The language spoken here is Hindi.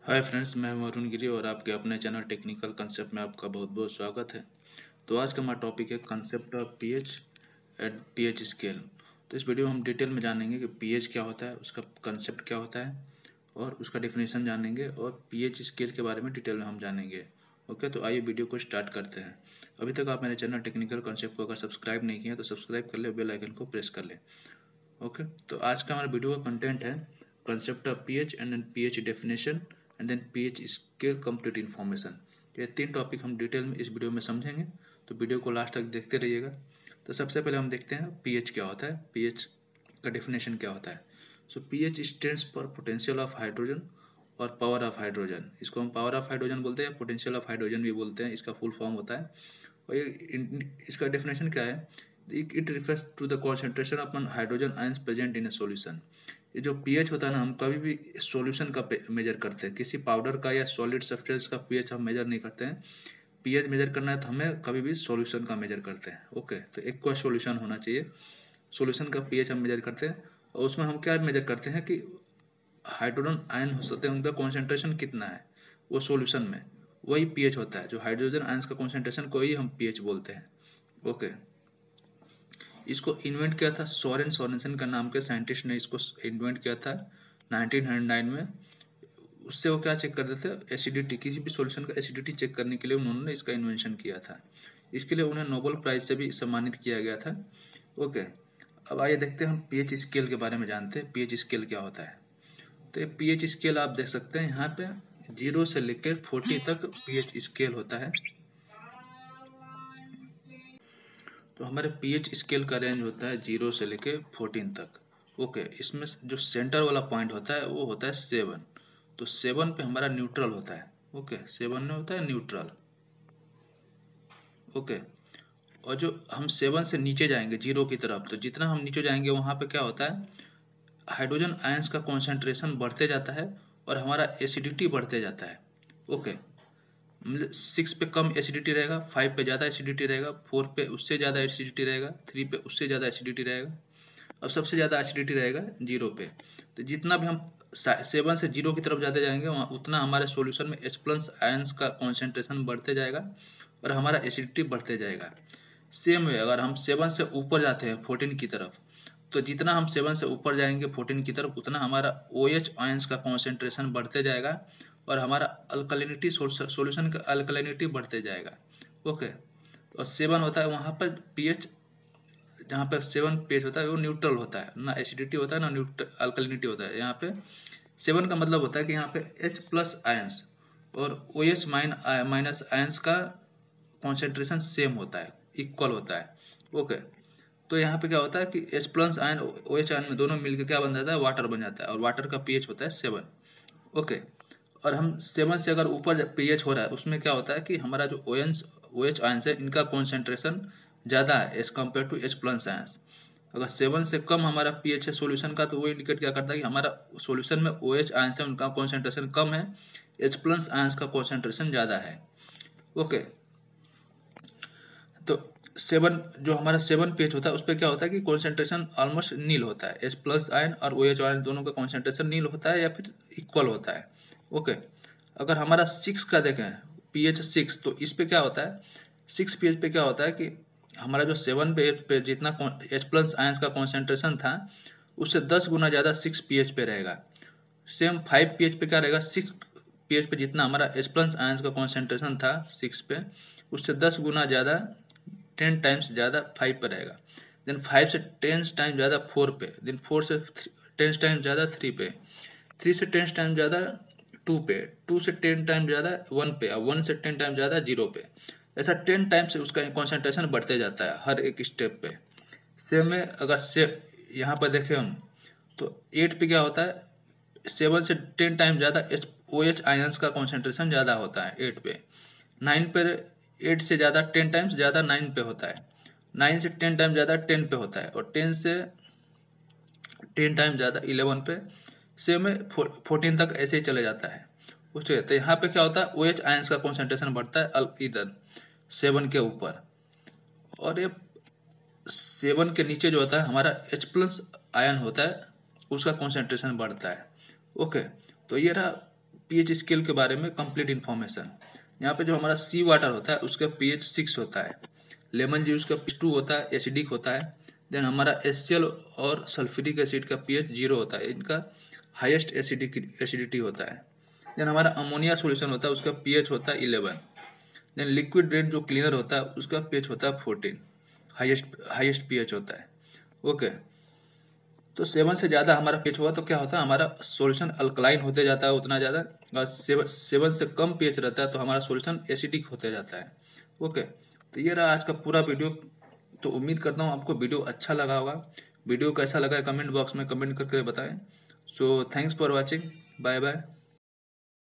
हाय फ्रेंड्स, मैं वरुण गिरी और आपके अपने चैनल टेक्निकल कंसेप्ट में आपका बहुत बहुत स्वागत है। तो आज का हमारा टॉपिक है concept of pH and pH scale. तो इस वीडियो में हम डिटेल में जानेंगे कि पीएच क्या होता है, उसका कंसेप्ट क्या होता है और उसका डेफिनेशन जानेंगे और पीएच स्केल के बारे में डिटेल में हम जानेंगे। ओके, तो आइए वीडियो को स्टार्ट करते हैं। अभी तक आप मेरे चैनल टेक्निकल कंसेप्ट को अगर सब्सक्राइब नहीं किया तो सब्सक्राइब कर ले, बेल आइकन को प्रेस कर ले। ओके, तो आज का हमारा वीडियो का कंटेंट है concept of pH and then pH definition and then pH scale complete information. ये तीन टॉपिक हम डिटेल में इस वीडियो में समझेंगे, तो वीडियो को लास्ट तक देखते रहिएगा। तो सबसे पहले हम देखते हैं पीएच क्या होता है, पीएच का डेफिनेशन क्या होता है। So pH stands for potential of hydrogen और पावर ऑफ हाइड्रोजन। इसको हम पावर ऑफ हाइड्रोजन बोलते हैं, पोटेंशियल ऑफ हाइड्रोजन भी बोलते हैं, इसका फुल फॉर्म होता है। और ये इसका डेफिनेशन क्या है, it refers to the concentration of hydrogen ions present in a solution. ये जो पीएच होता है ना, हम कभी भी सॉल्यूशन का मेजर करते हैं, किसी पाउडर का या सॉलिड सब्सटेंस का पीएच हम मेजर नहीं करते हैं। पीएच मेजर करना है तो हमें कभी भी सॉल्यूशन का मेजर करते हैं। ओके, तो एक कोई सॉल्यूशन होना चाहिए, सॉल्यूशन का पीएच हम मेजर करते हैं और उसमें हम क्या मेजर करते हैं कि हाइड्रोजन आयन होते हैं उनका कॉन्सेंट्रेशन कितना है वो सॉल्यूशन में, वही पीएच होता है। जो हाइड्रोजन आयंस का कॉन्सेंट्रेशन को ही हम पीएच बोलते हैं। ओके, इसको इन्वेंट किया था सोरेन सोरेनसन का नाम के साइंटिस्ट ने इसको इन्वेंट किया था 1909 में। उससे वो क्या चेक करते थे, एसिडिटी, किसी भी सॉल्यूशन का एसिडिटी चेक करने के लिए उन्होंने इसका इन्वेंशन किया था। इसके लिए उन्हें नोबेल प्राइज से भी सम्मानित किया गया था। ओके, अब आइए देखते हैं हम पीएच स्केल के बारे में जानते हैं पीएच स्केल क्या होता है। तो ये पीएच स्केल आप देख सकते हैं यहाँ पे 0 से लेकर 40 तक पीएच स्केल होता है। तो हमारे पीएच स्केल का रेंज होता है 0 से लेके 14 तक। ओके, इसमें जो सेंटर वाला पॉइंट होता है वो होता है 7। तो 7 पे हमारा न्यूट्रल होता है। ओके, 7 में होता है न्यूट्रल। ओके, और जो हम 7 से नीचे जाएंगे 0 की तरफ, तो जितना हम नीचे जाएंगे वहाँ पे क्या होता है, हाइड्रोजन आयंस का कॉन्सेंट्रेशन बढ़ते जाता है और हमारा एसिडिटी बढ़ते जाता है। ओके, मतलब 6 पे कम एसिडिटी रहेगा, 5 पे ज़्यादा एसिडिटी रहेगा, 4 पे उससे ज़्यादा एसिडिटी रहेगा, 3 पे उससे ज़्यादा एसिडिटी रहेगा, अब सबसे ज़्यादा एसिडिटी रहेगा 0 पे। तो जितना भी हम 7 से 0 की तरफ जाते जाएंगे वहाँ उतना हमारे सॉल्यूशन में H+ आयंस का कॉन्सेंट्रेशन बढ़ते जाएगा और हमारा एसिडिटी बढ़ते जाएगा। सेम वे अगर हम 7 से ऊपर जाते हैं 14 की तरफ, तो जितना हम 7 से ऊपर जाएंगे 14 की तरफ उतना हमारा OH आयंस का कॉन्सेंट्रेशन बढ़ते जाएगा और हमारा अल्कलिनिटी, सॉल्यूशन का अल्कलिनिटी बढ़ते जाएगा। ओके, तो 7 होता है वहाँ पर पीएच, जहाँ पर 7 पीएच होता है वो न्यूट्रल होता है, ना एसिडिटी होता है ना अल्कलिनिटी होता है। यहाँ पे 7 का मतलब होता है कि यहाँ पे H+ आयंस और OH माइनस आयंस का कॉन्सेंट्रेशन सेम होता है, इक्वल होता है। ओके, तो यहाँ पे क्या होता है कि H+ आयन OH आयन में दोनों मिलकर क्या बन जाता है, वाटर बन जाता है और वाटर का पीएच होता है 7। ओके, और हम 7 से अगर ऊपर पीएच हो रहा है उसमें क्या होता है कि हमारा जो OH आयंस है इनका कॉन्सेंट्रेशन ज़्यादा है as compare to H+ ions. अगर 7 से कम हमारा पीएच है सॉल्यूशन का, तो वो इंडिकेट क्या करता है कि हमारा सॉल्यूशन में OH आयंस है उनका कॉन्सेंट्रेशन कम है, H+ आयंस का कॉन्सेंट्रेशन ज़्यादा है। ओके, तो 7 जो हमारा 7 पीएच होता है उस पर क्या होता है कि कॉन्सेंट्रेशन ऑलमोस्ट नील होता है, H+ आयन और OH आयन दोनों का कॉन्सेंट्रेशन नील होता है या फिर इक्वल होता है। ओके, अगर हमारा 6 का देखें पीएच 6, तो इस पे क्या होता है, 6 पीएच पे क्या होता है कि हमारा जो 7 पे जितना H+ आयंस का कॉन्सेंट्रेशन था उससे 10 गुना ज़्यादा 6 पीएच पे रहेगा। सेम 5 पीएच पे क्या रहेगा, 6 पीएच पे जितना हमारा H+ आयंस का कॉन्सेंट्रेशन था 6 पे उससे 10 गुना ज़्यादा, 10 टाइम्स ज़्यादा 5 पे रहेगा। देन 5 से 10 टाइम ज़्यादा 4 पे, देन 4 से 10 टाइम ज़्यादा 3 पे, 3 से 10 टाइम ज़्यादा 2 पे, 2 से 10 टाइम ज़्यादा 1 पे और 1 से 10 टाइम ज़्यादा 0 पे। ऐसा 10 टाइम से उसका कॉन्सेंट्रेशन बढ़ते जाता है हर एक स्टेप पे। सेम में अगर से यहाँ पर देखें हम, तो 8 पे क्या होता है, 7 से 10 टाइम ज़्यादा OH आयंस का कॉन्सेंट्रेशन ज़्यादा होता है 8 पे। 9 पर 8 से ज़्यादा 10 टाइम्स ज़्यादा 9 पे होता है, 9 से 10 टाइम ज़्यादा 10 पे होता है और 10 से 10 टाइम ज़्यादा 11 पे। सेम में 14 तक ऐसे ही चले जाता है। उसके तो यहाँ पे क्या होता है, OH आयंस का कॉन्सेंट्रेशन बढ़ता है इधर 7 के ऊपर, और ये 7 के नीचे जो होता है हमारा H+ आयन होता है उसका कॉन्सेंट्रेशन बढ़ता है। ओके, तो ये रहा पीएच स्केल के बारे में कंप्लीट इन्फॉर्मेशन। यहाँ पे जो हमारा सी वाटर होता है उसका पीएच 6 होता है, लेमन जूस का पीएच 2 होता है, एसिडिक होता है। देन हमारा HCl और सल्फ्यूरिक एसिड का पीएच 0 होता है, इनका हाईएस्ट एसिडिटी होता है। देन हमारा अमोनिया सोल्यूशन होता है, उसका पीएच होता है 11। देन लिक्विड रेड जो क्लीनर होता है उसका पीएच होता है 14, हाईएस्ट पीएच होता है। ओके, तो 7 से ज़्यादा हमारा पीएच हुआ तो क्या होता है, हमारा सॉल्यूशन अल्कलाइन होते जाता है उतना ज़्यादा, और 7 से कम पीएच रहता है तो हमारा सॉल्यूशन एसिडिक होते जाता है। ओके, तो ये रहा आज का पूरा वीडियो। तो उम्मीद करता हूँ आपको वीडियो अच्छा लगा होगा। वीडियो कैसा लगा है कमेंट बॉक्स में कमेंट करके बताएं। So thanks for watching, bye bye.